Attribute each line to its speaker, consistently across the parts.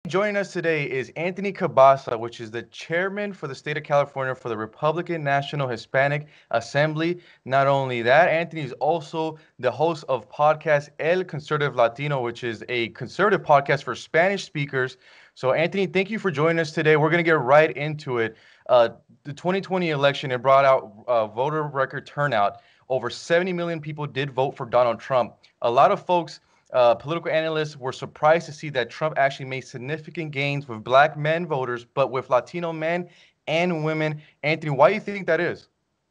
Speaker 1: joining us today is Anthony Cabasa, which is the chairman for the state of California for the Republican National Hispanic Assembly. Not only that, Anthony is also the host of podcast El Conservative Latino, which is a conservative podcast for Spanish speakers. So, Anthony, thank you for joining us today. We're going to get right into it. The 2020 election, it brought out voter record turnout. Over 70 million people did vote for Donald Trump. A lot of folks, political analysts, were surprised to see that Trump actually made significant gains with black men voters, but with Latino men and women. Anthony, why do you think that is?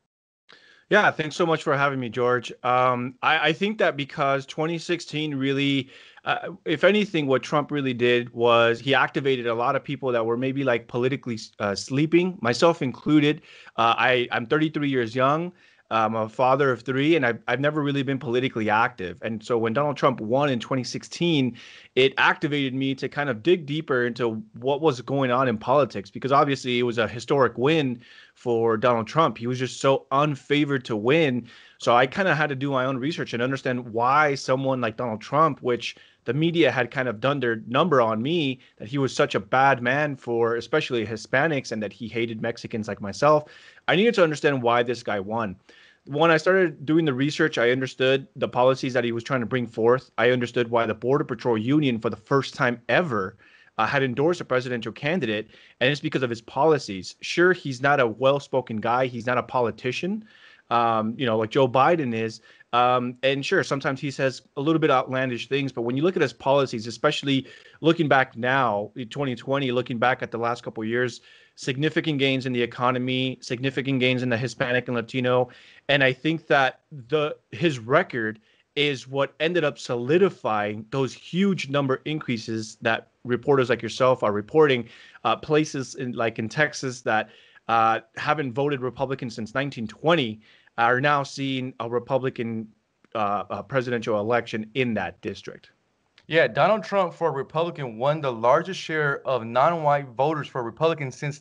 Speaker 2: Yeah, thanks so much for having me, George. I think that because 2016 really, if anything, what Trump really did was he activated a lot of people that were maybe like politically sleeping, myself included. I'm 33 years young. I'm a father of three, and I've never really been politically active. And so when Donald Trump won in 2016, it activated me to kind of dig deeper into what was going on in politics, because obviously it was a historic win for Donald Trump. He was just so unfavored to win. So I kind of had to do my own research and understand why someone like Donald Trump, which the media had kind of done their number on me, that he was such a bad man for especially Hispanics and that he hated Mexicans like myself. I needed to understand why this guy won. When I started doing the research, I understood the policies that he was trying to bring forth. I understood why the Border Patrol Union, for the first time ever, had endorsed a presidential candidate, and it's because of his policies. Sure, he's not a well-spoken guy. He's not a politician, like Joe Biden is. And sure, sometimes he says a little bit outlandish things, but when you look at his policies, especially looking back now, 2020, looking back at the last couple of years, significant gains in the economy, significant gains in the Hispanic and Latino. And I think that his record is what ended up solidifying those huge number increases that reporters like yourself are reporting. Places in Texas that haven't voted Republican since 1920 are now seeing a Republican presidential election in that district.
Speaker 1: Yeah, Donald Trump for a Republican won the largest share of non-white voters for Republicans since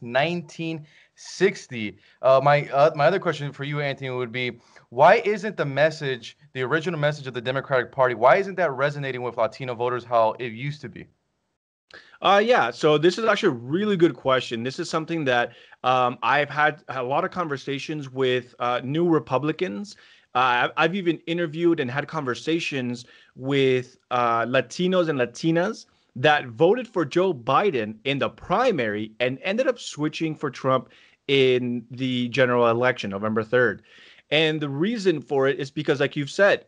Speaker 1: 1960. My other question for you, Anthony, would be, why isn't the message, the original message of the Democratic Party, why isn't that resonating with Latino voters how it used to be?
Speaker 2: Yeah, so this is actually a really good question. This is something that I've had a lot of conversations with new Republicans. I've even interviewed and had conversations with Latinos and Latinas that voted for Joe Biden in the primary and ended up switching for Trump in the general election, November 3rd. And the reason for it is because, like you've said,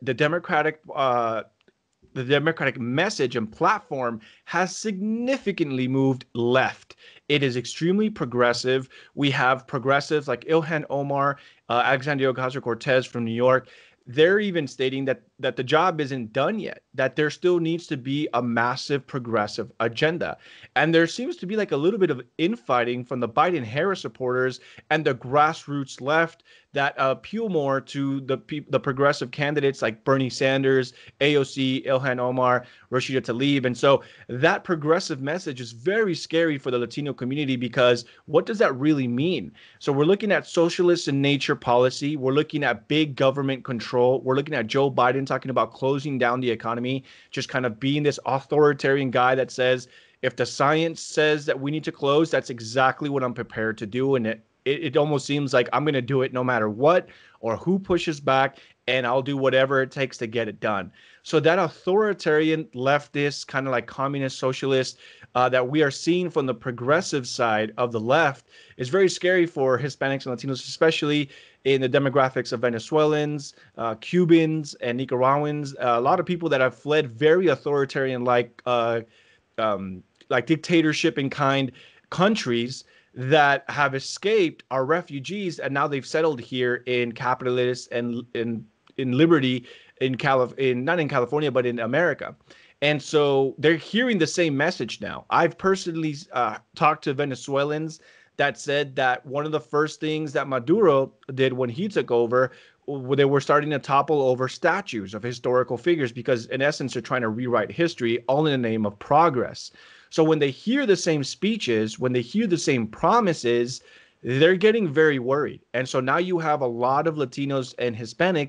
Speaker 2: the Democratic message and platform has significantly moved left. It is extremely progressive. We have progressives like Ilhan Omar, Alexandria Ocasio-Cortez from New York. They're even stating that the job isn't done yet, that there still needs to be a massive progressive agenda. And there seems to be like a little bit of infighting from the Biden-Harris supporters and the grassroots left that appeal more to the progressive candidates like Bernie Sanders, AOC, Ilhan Omar, Rashida Tlaib. And so that progressive message is very scary for the Latino community, because what does that really mean? So we're looking at socialist in nature policy. We're looking at big government control. We're looking at Joe Biden talking about closing down the economy, just kind of being this authoritarian guy that says, if the science says that we need to close, that's exactly what I'm prepared to do. And it almost seems like I'm going to do it no matter what or who pushes back, and I'll do whatever it takes to get it done. So that authoritarian leftist, kind of like communist socialist that we are seeing from the progressive side of the left is very scary for Hispanics and Latinos, especially in the demographics of Venezuelans, Cubans, and Nicaraguans. A lot of people that have fled very authoritarian like dictatorship in kind countries that have escaped are refugees, and now they've settled here in capitalist and in liberty not in California but in America. And so they're hearing the same message now. I've personally talked to Venezuelans that said that one of the first things that Maduro did when he took over, they were starting to topple over statues of historical figures, because in essence they're trying to rewrite history all in the name of progress. So when they hear the same speeches, when they hear the same promises, they're getting very worried. And so now you have a lot of Latinos and Hispanics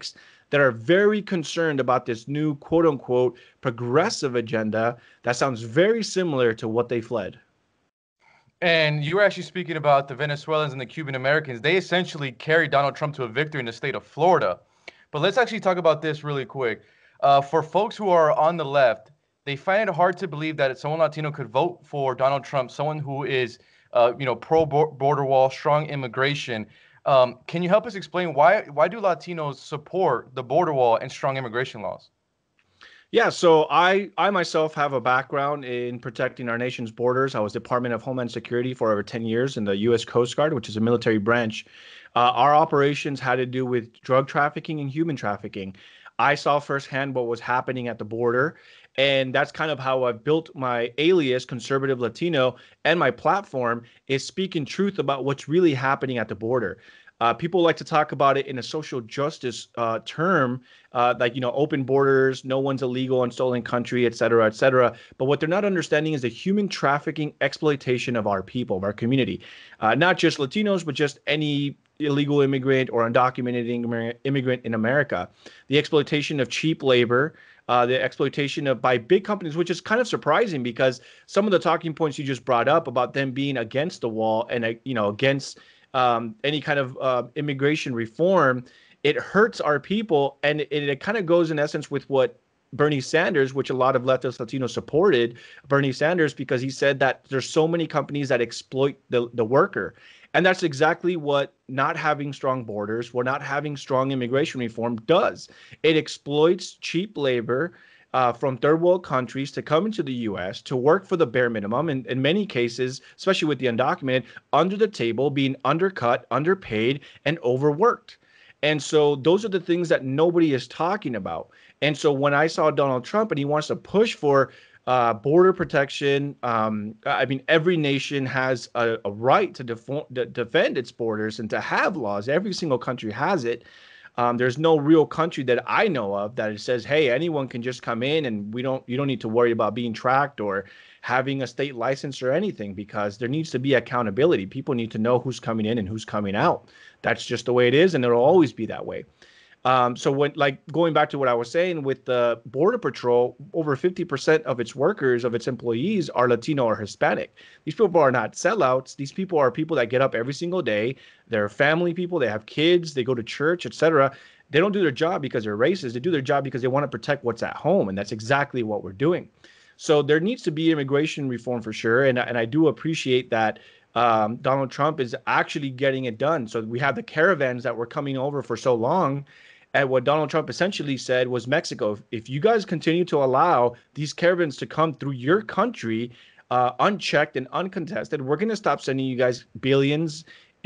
Speaker 2: that are very concerned about this new quote unquote progressive agenda that sounds very similar to what they fled.
Speaker 1: And you were actually speaking about the Venezuelans and the Cuban Americans. They essentially carried Donald Trump to a victory in the state of Florida. But let's actually talk about this really quick. For folks who are on the left, they find it hard to believe that someone Latino could vote for Donald Trump, someone who is, pro border wall, strong immigration. Can you help us explain why do Latinos support the border wall and strong immigration laws?
Speaker 2: Yeah, so I myself have a background in protecting our nation's borders. I was Department of Homeland Security for over 10 years in the U.S. Coast Guard, which is a military branch. Our operations had to do with drug trafficking and human trafficking. I saw firsthand what was happening at the border, and that's kind of how I built my alias, Conservative Latino, and my platform is speaking truth about what's really happening at the border. People like to talk about it in a social justice term, like, open borders, no one's illegal in stolen country, et cetera, et cetera. But what they're not understanding is the human trafficking exploitation of our people, of our community, not just Latinos, but just any illegal immigrant or undocumented immigrant in America. The exploitation of cheap labor, the exploitation of by big companies, which is kind of surprising because some of the talking points you just brought up about them being against the wall and against any kind of immigration reform, it hurts our people, and it kind of goes in essence with what Bernie Sanders, which a lot of leftist Latinos supported Bernie Sanders because he said that there's so many companies that exploit the worker. And that's exactly what not having strong borders, what not having strong immigration reform does. It exploits cheap labor from third world countries to come into the U.S. to work for the bare minimum. And in many cases, especially with the undocumented, under the table, being undercut, underpaid, and overworked. And so those are the things that nobody is talking about. And so when I saw Donald Trump and he wants to push for border protection, I mean, every nation has a right to defend its borders and to have laws. Every single country has it. There's no real country that I know of that it says, "Hey, anyone can just come in, and you don't need to worry about being tracked or having a state license or anything," because there needs to be accountability. People need to know who's coming in and who's coming out. That's just the way it is, and it'll always be that way. So when, like, going back to what I was saying with the Border Patrol, over 50% of its workers, of its employees are Latino or Hispanic. These people are not sellouts. These people are people that get up every single day. They're family people. They have kids. They go to church, etc. They don't do their job because they're racist. They do their job because they want to protect what's at home. And that's exactly what we're doing. So there needs to be immigration reform for sure. And I do appreciate that Donald Trump is actually getting it done. So we have the caravans that were coming over for so long. And what Donald Trump essentially said was, Mexico, if you guys continue to allow these caravans to come through your country unchecked and uncontested, we're going to stop sending you guys billions,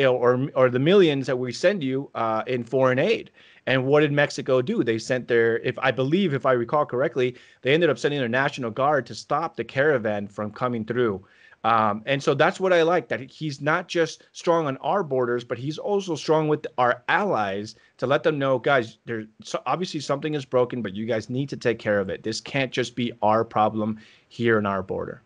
Speaker 2: or the millions that we send you in foreign aid. And what did Mexico do? They sent if I recall correctly, they ended up sending their National Guard to stop the caravan from coming through. And so that's what I like, that he's not just strong on our borders, but he's also strong with our allies to let them know, guys, obviously something is broken, but you guys need to take care of it. This can't just be our problem here in our border.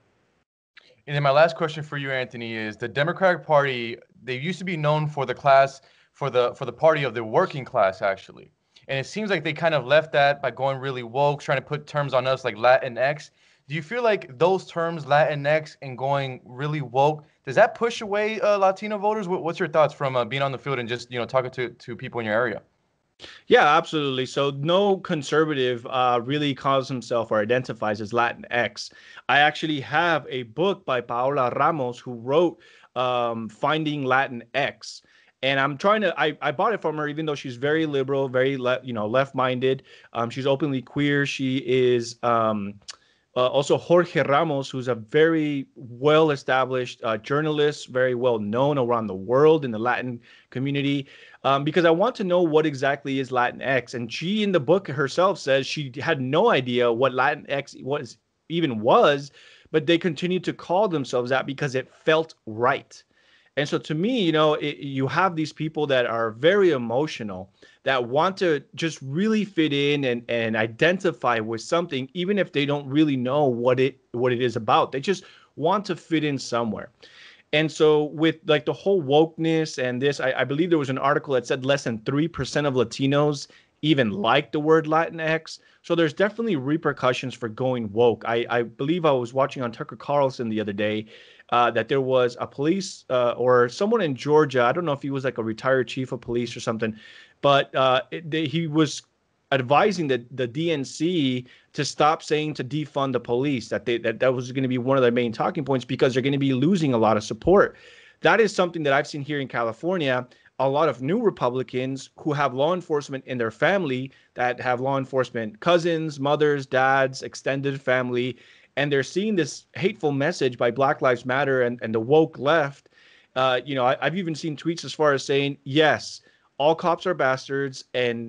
Speaker 1: And then my last question for you, Anthony, is the Democratic Party, they used to be known for the class, for the party of the working class, actually. And it seems like they kind of left that by going really woke, trying to put terms on us like Latinx. Do you feel like those terms, Latinx and going really woke, does that push away Latino voters? What's your thoughts from being on the field and just talking to people in your area?
Speaker 2: Yeah, absolutely. So no conservative really calls himself or identifies as Latinx. I actually have a book by Paola Ramos who wrote Finding Latinx. And I bought it from her, even though she's very liberal, very left-minded. She's openly queer. She is also Jorge Ramos, who's a very well-established journalist, very well known around the world in the Latin community, because I want to know what exactly is Latinx. And she, in the book herself, says she had no idea what Latinx was, but they continued to call themselves that because it felt right. And so to me, you have these people that are very emotional, that want to just really fit in and identify with something, even if they don't really know what it is about. They just want to fit in somewhere. And so with like the whole wokeness and this, I believe there was an article that said less than 3% of Latinos even like the word Latinx. So there's definitely repercussions for going woke. I believe I was watching on Tucker Carlson the other day that there was a police or someone in Georgia. I don't know if he was like a retired chief of police or something, but he was advising the DNC to stop saying to defund the police, that was going to be one of their main talking points because they're going to be losing a lot of support. That is something that I've seen here in California. A lot of new Republicans who have law enforcement in their family, that have law enforcement cousins, mothers, dads, extended family, and they're seeing this hateful message by Black Lives Matter and the woke left. I've even seen tweets as far as saying, yes, all cops are bastards,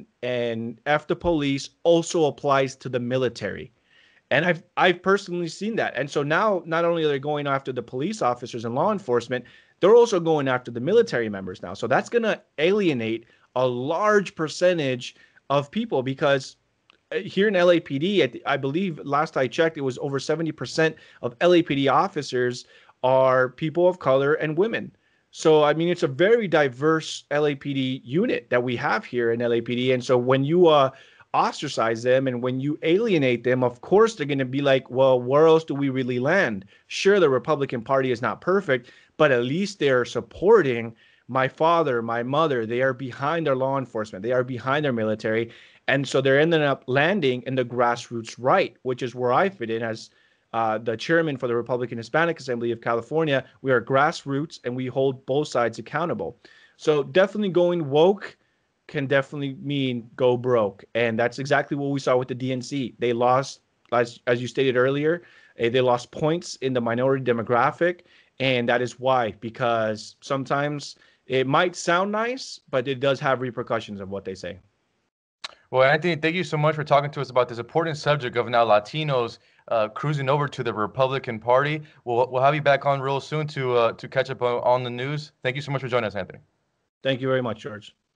Speaker 2: and F the police also applies to the military. And I've personally seen that. And so now not only are they going after the police officers and law enforcement, they're also going after the military members now. So that's going to alienate a large percentage of people because here in LAPD, I believe last I checked, it was over 70% of LAPD officers are people of color and women. So, I mean, it's a very diverse LAPD unit that we have here in LAPD. And so when you ostracize them and when you alienate them, of course, they're going to be like, well, where else do we really land? Sure, the Republican Party is not perfect, but at least they're supporting my father, my mother. They are behind their law enforcement. They are behind their military. And so they're ending up landing in the grassroots right, which is where I fit in as the chairman for the Republican Hispanic Assembly of California. We are grassroots and we hold both sides accountable. So definitely going woke can definitely mean go broke. And that's exactly what we saw with the DNC. They lost, as you stated earlier, they lost points in the minority demographic. And that is why, because sometimes it might sound nice, but it does have repercussions of what they say.
Speaker 1: Well, Anthony, thank you so much for talking to us about this important subject of now Latinos cruising over to the Republican Party. We'll have you back on real soon to catch up on the news. Thank you so much for joining us, Anthony.
Speaker 2: Thank you very much, George.